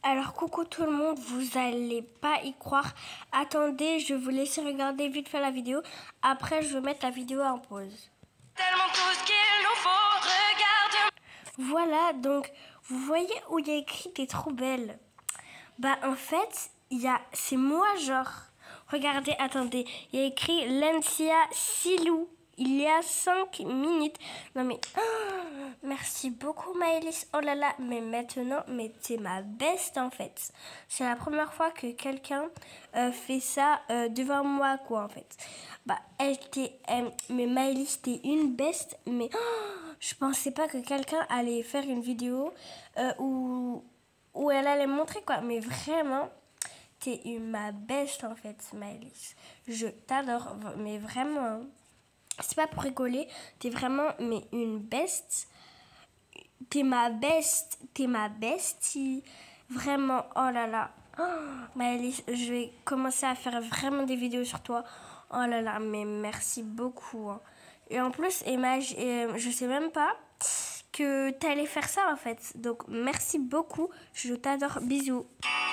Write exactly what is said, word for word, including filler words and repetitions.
Alors coucou tout le monde, vous allez pas y croire. Attendez, je vais vous laisser regarder vite fait la vidéo. Après je vais mettre la vidéo en pause. Tellement tout ce qu'il nous faut, regarde. Voilà, donc vous voyez où il y a écrit t'es trop belle. Bah en fait, il y a c'est moi genre. Regardez, attendez, il y a écrit Lencia Silou. Il y a cinq minutes. Non mais, oh, merci beaucoup Maëlys. Oh là là, mais maintenant, mais t'es ma best en fait. C'est la première fois que quelqu'un euh, fait ça euh, devant moi quoi en fait. Bah, elle t'est, euh, mais Maëlys t'es une best, mais oh, je pensais pas que quelqu'un allait faire une vidéo euh, où, où elle allait montrer quoi. Mais vraiment, t'es une ma best en fait Maëlys. Je t'adore, mais vraiment. C'est pas pour rigoler, t'es vraiment mais une best. T'es ma best, t'es ma bestie. Vraiment, oh là là. Oh, Maëlys, je vais commencer à faire vraiment des vidéos sur toi. Oh là là, mais merci beaucoup. Hein. Et en plus, Emma, je sais même pas que t'allais faire ça en fait. Donc merci beaucoup, je t'adore, bisous.